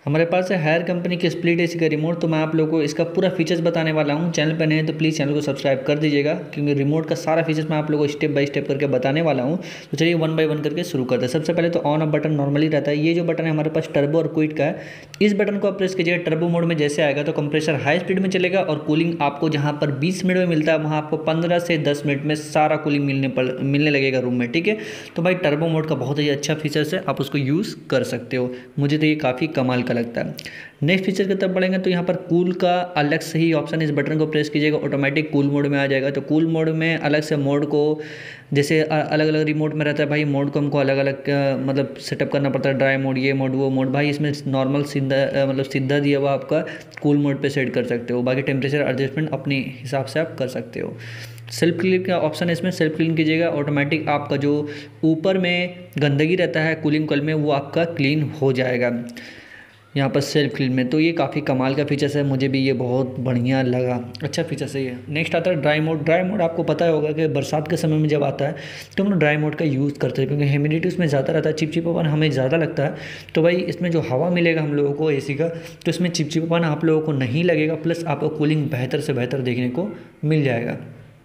हमारे पास है हायर कंपनी की स्प्लिट एसी का रिमोट। तो मैं आप लोगों को इसका पूरा फीचर्स बताने वाला हूँ। चैनल पर नए हैं तो प्लीज़ चैनल को सब्सक्राइब कर दीजिएगा, क्योंकि रिमोट का सारा फीचर्स मैं आप लोगों को स्टेप बाय स्टेप करके बताने वाला हूँ। तो चलिए वन बाय वन करके शुरू करते हैं। सबसे पहले तो ऑन ऑफ बटन नॉर्मली रहता है। ये जो बटन है हमारे पास टर्बो और क्विक का है। इस बटन को आप प्रेस कीजिएगा, टर्बो मोड में जैसे आएगा तो कंप्रेसर हाई स्पीड में चलेगा और कूलिंग आपको जहाँ पर 20 मिनट में मिलता है वहाँ आपको 15 से 10 मिनट में सारा कूलिंग मिलने लगेगा रूम में। ठीक है, तो भाई टर्बो मोड का बहुत ही अच्छा फीचर्स है, आप उसको यूज़ कर सकते हो। मुझे तो ये काफ़ी कमाल का लगता है। नेक्स्ट फीचर की तरफ बढ़ेंगे तो यहाँ पर कूल का अलग से ही ऑप्शन, इस बटन को प्रेस कीजिएगा ऑटोमेटिक कूल मोड में आ जाएगा। तो कूल मोड में अलग से मोड को, जैसे अलग अलग रिमोट में रहता है भाई मोड को हमको अलग अलग मतलब सेटअप करना पड़ता है, ड्राई मोड, ये मोड, वो मोड। भाई इसमें नॉर्मल सीधा मतलब सीधा दिया हुआ आपका कूल मोड पे सेट कर सकते हो। बाकी टेम्परेचर एडजस्टमेंट अपने हिसाब से आप कर सकते हो। सेल्फ क्लीन का ऑप्शन है, इसमें सेल्फ क्लीन कीजिएगा, ऑटोमेटिक आपका जो ऊपर में गंदगी रहता है कूलिंग कॉइल में वो आपका क्लीन हो जाएगा यहाँ पर सेल्फ क्लीन में। तो ये काफ़ी कमाल का फीचर्स है, मुझे भी ये बहुत बढ़िया लगा, अच्छा फीचर्स है ये। नेक्स्ट आता है ड्राई मोड। ड्राई मोड आपको पता होगा कि बरसात के समय में जब आता है तो हम लोग ड्राई मोड का यूज़ करते हैं, क्योंकि ह्यूमिडिटी उसमें ज़्यादा रहता है, चिपचिपापन हमें ज़्यादा लगता है। तो भाई इसमें जो हवा मिलेगा हम लोगों को एसी का, तो इसमें चिपचिपापन आप लोगों को नहीं लगेगा, प्लस आपको कूलिंग बेहतर से बेहतर देखने को मिल जाएगा।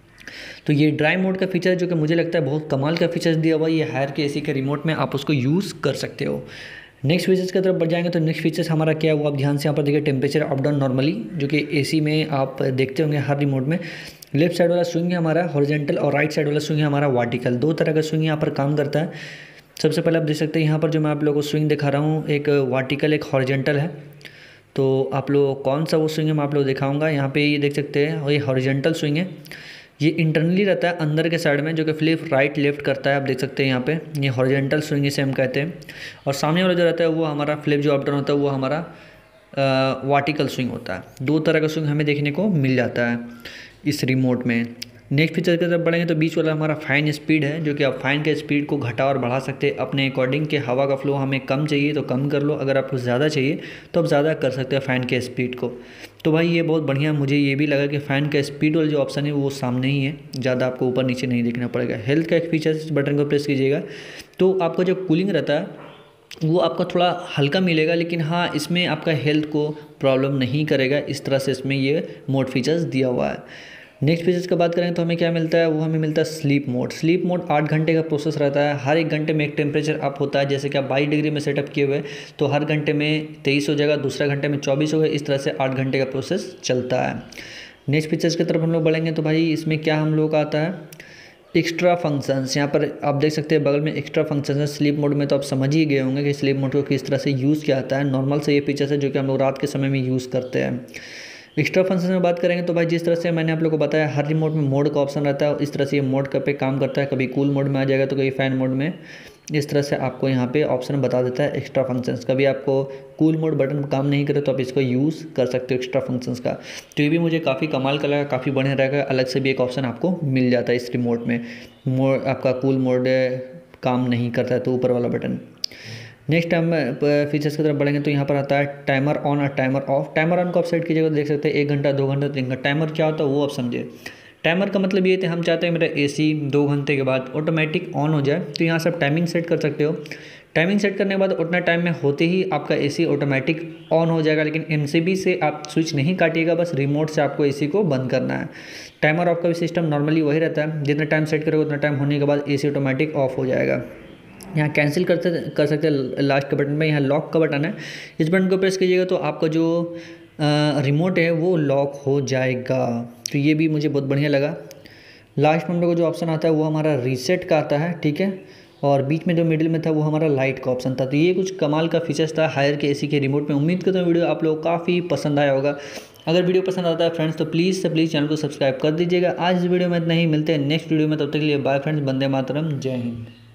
तो ये ड्राई मोड का फीचर जो कि मुझे लगता है बहुत कमाल का फीचर्स दिया हुआ है, ये हायर के एसी के रिमोट में आप उसको यूज़ कर सकते हो। नेक्स्ट फीचर्स की तरफ बढ़ जाएंगे तो नेक्स्ट फीचर्स हमारा क्या है वो आप ध्यान से यहाँ पर देखिए, टेम्परेचर अप डाउन नॉर्मली, जो कि एसी में आप देखते होंगे हर रिमोट में। लेफ्ट साइड वाला स्विंग है हमारा हॉरिजॉन्टल और राइट साइड वाला स्विंग है हमारा वर्टिकल। दो तरह का स्विंग यहाँ पर काम करता है। सबसे पहले आप देख सकते हैं यहाँ पर जो मैं आप लोगों को स्विंग दिखा रहा हूँ, एक वर्टिकल एक हॉरिजॉन्टल है। तो आप लोग कौन सा वो स्विंग है मैं आप लोग दिखाऊंगा। यहाँ पे ये देख सकते हैं और ये हॉरिजॉन्टल स्विंग है, ये इंटरनली रहता है अंदर के साइड में, जो कि फ्लिप राइट लेफ्ट करता है। आप देख सकते हैं यहाँ पे ये हॉरिजॉन्टल स्विंग इसे हम कहते हैं। और सामने वाला जो रहता है वो हमारा फ्लिप जो अप डाउन होता है वो हमारा वर्टिकल स्विंग होता है। दो तरह का स्विंग हमें देखने को मिल जाता है इस रिमोट में। नेक्स्ट फीचर की तरफ बढ़ेंगे तो बीच वाला हमारा फ़ैन स्पीड है, जो कि आप फ़ैन के स्पीड को घटा और बढ़ा सकते हैं अपने अकॉर्डिंग के। हवा का फ्लो हमें कम चाहिए तो कम कर लो, अगर आपको ज़्यादा चाहिए तो आप ज़्यादा कर सकते हैं फ़ैन के स्पीड को। तो भाई ये बहुत बढ़िया, मुझे ये भी लगा कि फ़ैन का स्पीड वाला जो ऑप्शन है वो सामने ही है, ज़्यादा आपको ऊपर नीचे नहीं देखना पड़ेगा। हेल्थ का एक फीचर, इस बटन को प्रेस कीजिएगा तो आपका जो कूलिंग रहता है वो आपका थोड़ा हल्का मिलेगा, लेकिन हाँ इसमें आपका हेल्थ को प्रॉब्लम नहीं करेगा। इस तरह से इसमें ये मोड फीचर्स दिया हुआ है। नेक्स्ट फीचर्स की बात करें तो हमें क्या मिलता है, वो हमें मिलता है स्लीप मोड। स्लीप मोड 8 घंटे का प्रोसेस रहता है। हर एक घंटे में एक टेम्परेचर अप होता है, जैसे कि आप 22 डिग्री में सेटअप किए हुए तो हर घंटे में 23 हो जाएगा, दूसरा घंटे में 24 होगा। इस तरह से 8 घंटे का प्रोसेस चलता है। नेक्स्ट फीचर्स की तरफ हम लोग बढ़ेंगे तो भाई इसमें क्या हम लोग का आता है, एक्स्ट्रा फंक्शंस। यहाँ पर आप देख सकते हैं बगल में एक्स्ट्रा फंक्शंस है। स्लीप मोड में तो आप समझ ही गए होंगे कि स्लीप मोड को किस तरह से यूज़ किया जाता है। नॉर्मल से ये फीचर्स है जो कि हम लोग रात के समय में यूज़ करते हैं। एक्स्ट्रा फंक्शन में बात करेंगे तो भाई जिस तरह से मैंने आप लोग को बताया हर रिमोट में मोड का ऑप्शन रहता है, इस तरह से ये मोड का पे काम करता है। कभी कूल मोड में आ जाएगा तो कभी फ़ैन मोड में, इस तरह से आपको यहाँ पे ऑप्शन बता देता है एक्स्ट्रा फंक्शंस। कभी आपको कूल मोड बटन काम नहीं करे तो आप इसको यूज़ कर सकते हो एक्स्ट्रा फंक्शंस का। तो ये भी मुझे काफ़ी कमाल का लगा, काफ़ी बढ़िया रहेगा। अलग से भी एक ऑप्शन आपको मिल जाता है इस रिमोट में, मोड आपका कूल मोड काम नहीं करता है तो ऊपर वाला बटन। नेक्स्ट हम फीचर्स की तरफ बढ़ेंगे तो यहाँ पर आता है टाइमर ऑन और टाइमर ऑफ। टाइमर ऑन को आप सेट कीजिएगा तो देख सकते हैं 1 घंटा 2 घंटा 3 घंटा। टाइमर क्या होता है वो आप समझे। टाइमर का मतलब ये थे, हम चाहते हैं मेरा एसी 2 घंटे के बाद ऑटोमेटिक ऑन हो जाए, तो यहाँ से आप टाइमिंग सेट कर सकते हो। टाइमिंग सेट करने के बाद उतना टाइम में होते ही आपका एसी ऑटोमेटिक ऑन हो जाएगा, लेकिन एमसीबी से आप स्विच नहीं काटिएगा, बस रिमोट से आपको एसी को बंद करना है। टाइमर ऑफ का भी सिस्टम नॉर्मली वही रहता है, जितना टाइम सेट करोगे उतना टाइम होने के बाद एसी ऑटोमेटिक ऑफ हो जाएगा। यहाँ कैंसिल कर सकते हैं लास्ट के बटन में। यहाँ लॉक का बटन है, इस बटन को प्रेस कीजिएगा तो आपका जो रिमोट है वो लॉक हो जाएगा। तो ये भी मुझे बहुत बढ़िया लगा। लास्ट में हम लोग को जो ऑप्शन आता है वो हमारा रीसेट का आता है, ठीक है। और बीच में जो मिडिल में था वो हमारा लाइट का ऑप्शन था। तो ये कुछ कमाल का फीचर्स था हायर के एसी के रिमोट में। उम्मीद करता हूँ वीडियो आप लोग काफ़ी पसंद आया होगा। अगर वीडियो पसंद आता है फ्रेंड्स तो प्लीज़ से प्लीज़ चैनल को सब्सक्राइब कर दीजिएगा। आज इस वीडियो में इतना ही, मिलते हैं नेक्स्ट वीडियो में, तब तक के लिए बाय फ्रेंड्स, वंदे मातरम, जय हिंद।